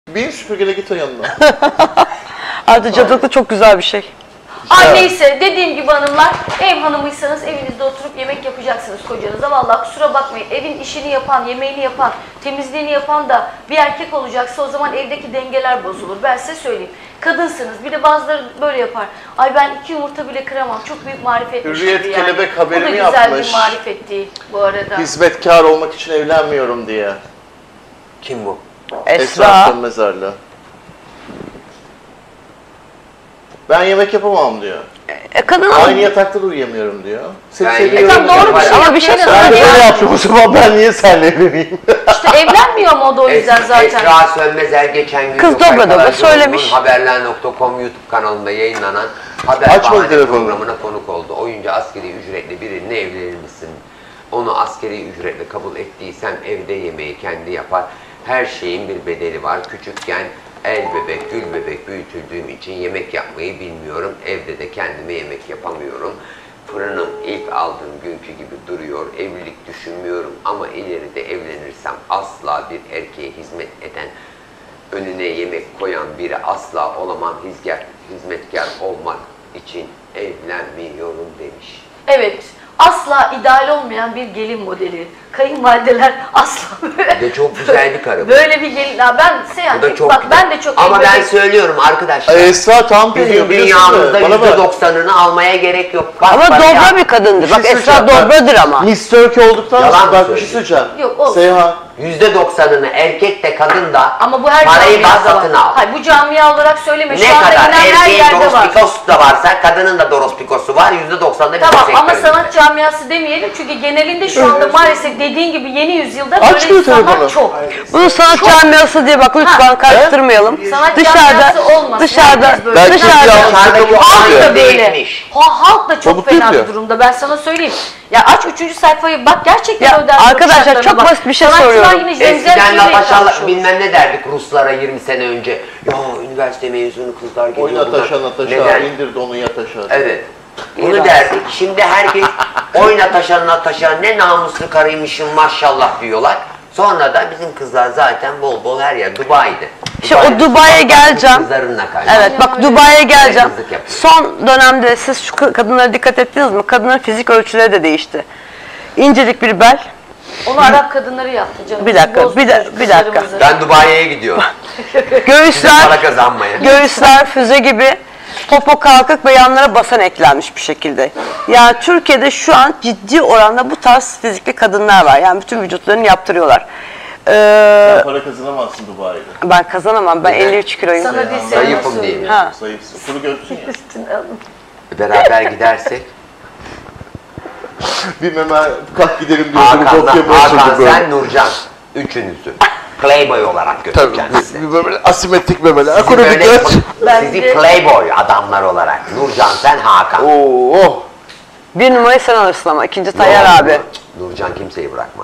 Bin süpürgeyle git o yanına. Artık cadılık çok güzel bir şey. Ay neyse, dediğim gibi hanımlar, ev hanımıysanız evinizde oturup yemek yapacaksınız kocanıza. Vallahi kusura bakmayın, evin işini yapan, yemeğini yapan, temizliğini yapan da bir erkek olacaksa o zaman evdeki dengeler bozulur. Ben size söyleyeyim. Kadınsınız, bir de bazıları böyle yapar. Ay ben 2 yumurta bile kıramam, çok büyük marifetmiş Hürriyet gibi yani. kelebek haberini Bu da güzel yapmış. bir marifet değil bu arada. Hizmetkar olmak için evlenmiyorum diye. Kim bu? Esra. Mezarlı. Ben yemek yapamam diyor. Kadın Aynı yatakta da uyuyamıyorum diyor. Seni Ben seviyorum. Tam doğru bir şey Ama bir şey yapıyor. Ben de söyleyeyim. böyle yaptım o zaman ben niye seninle evleneyim? İşte evlenmiyor mu o da o yüzden zaten? Esra Sönmezer geçen gün Kız Gökay dobra dobra Karacaoğlu'nun söylemiş. Haberler.com YouTube kanalında yayınlanan Haber Açma Bahane telefonu. programına konuk oldu. Oyuncu askeri ücretli birinle evlenir misin? Onu askeri ücretle kabul ettiysem evde yemeği kendi yapar. Her şeyin bir bedeli var. Küçükken el bebek, gül bebek büyütüldüğüm için yemek yapmayı bilmiyorum. Evde de kendime yemek yapamıyorum. Fırınım ilk aldığım günkü gibi duruyor. Evlilik düşünmüyorum ama ileride evlenirsem asla bir erkeğe hizmet eden, önüne yemek koyan biri asla olamam. Hizmetkar olmak için evlenmiyorum demiş. Evet. Asla ideal olmayan bir gelin modeli. Kayınvalideler asla böyle. Bir de çok güzel bir karı bu. Böyle bir gelin. Ha, ben Bu da çok bak güzel. ben de çok Ama ben evlilik- söylüyorum arkadaşlar. Esra tam diyor Bizim biliyorsun dünyamızda mu? Bana bak. %90'ını almaya gerek yok. Bak Ama paraya. dobra bir kadındır. Bak Bir şey Esra söyleyeceğim. dobradır ama. Miss Turkey olduktan Yalan sonra mı bak bir şey söylüyorsun? söyleyeceğim. Yok, olsun. Seyhan. %90'ını erkek de kadın da Ama bu her parayı bas camiada satın var. al. Hayır bu camia olarak söyleme. Şu Ne anda kadar inen her erkeğin yerde Doros var. Pikosu da varsa kadının da Doros Pikosu var. %90'da bir Tamam de ama sektöründe. sanat camiası demeyelim çünkü genelinde şu anda maalesef dediğin gibi yeni yüzyılda Açmıyor böyle insanlar telefonu. çok. Bunu sanat camiası diye bak lütfen karıştırmayalım. Sanat Dışarıda, camiası olmasın. dışarıda, Herkes böyle. Belki dışarıda. yanlış Dışarıdaki Halk aynı da böyle. değişmiş. Halk da çok Çabuk fena değil bir mi? durumda. Ben sana söyleyeyim. Ya aç 3. sayfayı bak gerçekten Ya öden arkadaşlar, şartlarına çok bak. basit bir şey Sanatçılar soruyorum. yine zemzem Eskiden suyuyla Natasha yıkanmış olur. bilmem ne derdik Ruslara 20 sene önce. Ya üniversite mezunu kızlar geliyor. Oy Natasha buradan. Natasha Neden? indirdi onu yataşa. Evet. Bunu derdik. Şimdi herkes oy Natasha Natasha ne namuslu karıymışım maşallah diyorlar. Sonra da bizim kızlar zaten bol bol her yer Dubai'de. İşte o Dubai'ye geleceğim. Kızlarınla kaydı. Evet bak Dubai'ye geleceğim. Kızlık yapıyor. Son dönemde siz şu kadınlara dikkat ettiniz mi? Kadınların fizik ölçüleri de değişti. İncecik bir bel. Onu Arap kadınları yaptı canım. Bir dakika, Bozdu bir dakika. kızlarımızı. Ben Dubai'ye gidiyorum. Göğüsler, Para kazanmaya. göğüsler füze gibi, popo kalkık ve yanlara basan eklenmiş bir şekilde. Yani Türkiye'de şu an ciddi oranda bu tarz fizikli kadınlar var. Yani bütün vücutlarını yaptırıyorlar. Sen para kazanamazsın Dubai'de. Ben kazanamam. Ben Neden? 53 kiloyum. Sana değil Zayıfım sana diyeyim. söylüyorum. Ha. Zayıfsın. Kuru görsün ya. Üstüne alın. Beraber gidersek. Bir meme kalk gidelim diyor. Hakan sen Nurcan. Üçünüzü. Playboy olarak götüreceğim sizi. Bir böyle asimetrik memeler. Sizi, Kuru bir böyle, göz. sizi Playboy adamlar olarak. Nurcan sen Hakan. Oo. Bir numarayı sen alırsın ama ikinci Tayyar abi. Nurcan kimseyi bırakmaz.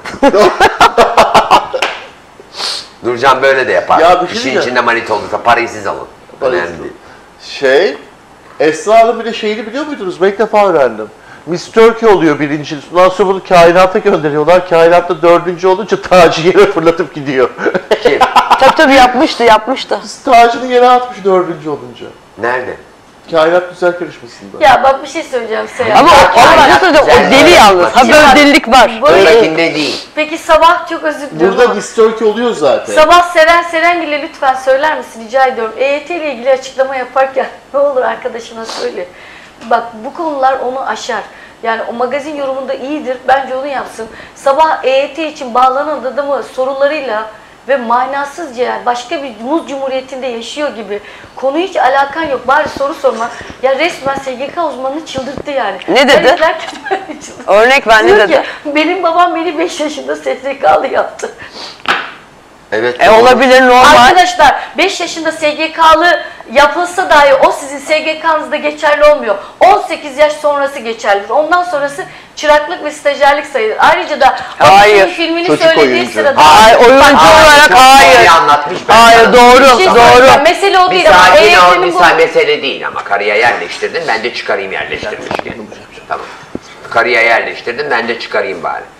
Nurcan böyle de yapar. Ya bir şey İşin diyeceğim. içinde manita olursa parayı siz alın. Önemli değil. Esra'nın bir de şeyini biliyor muydunuz? Ben ilk defa öğrendim. Miss Turkey oluyor birinci. Ondan sonra bunu kainata gönderiyorlar. Kainatta 4. olunca tacı yere fırlatıp gidiyor. Kim? Tabii yapmıştı. Tacını yere atmış 4. olunca. Nerede? Kainat güzel karışmasında. Ya bak bir şey söyleyeceğim Seyhan. Ama o deli yalnız. Ha böyle delilik var. Ötekinde değil. Peki sabah çok özür diliyorum Burada ama Miss Turkey oluyor zaten. sabah Seren Serengil'e lütfen söyler misin rica ediyorum. EYT ile ilgili açıklama yaparken ne olur arkadaşına söyle. Bak bu konular onu aşar. Yani o magazin yorumunda iyidir. Bence onu yapsın. Sabah EYT için bağlanan adamı sorularıyla ve manasızca yani başka bir muz cumhuriyetinde yaşıyor gibi. Konu hiç alakan yok. Bari soru sorma. Ya resmen SGK uzmanını çıldırttı yani. Ne dedi? Ben izlerken ben çıldırttım. Örnek ver ne Diyor dedi? ki, benim babam beni 5 yaşında SSK'lı yaptı. Evet. Olabilir normal. Arkadaşlar 5 yaşında SGK'lı yapılsa dahi o sizin SGK'nızda geçerli olmuyor. 18 yaş sonrası geçerlidir. Ondan sonrası çıraklık ve stajyerlik sayılır. Ayrıca da Hayır. Akış'ın filmini Çocuk söylediği oyuncu. sırada... Hayır oyuncu olarak çok hayır. iyi anlatmış. Ben Hayır sana- doğru Bir şey söyleyeceğim. doğru. Mesele o Bir değil ama sakin ol, EYT'nin bir bu... mesele değil ama karıya yerleştirdin, ben de çıkarayım yerleştirmişken. Tamam. Karıya yerleştirdim, ben de çıkarayım bari.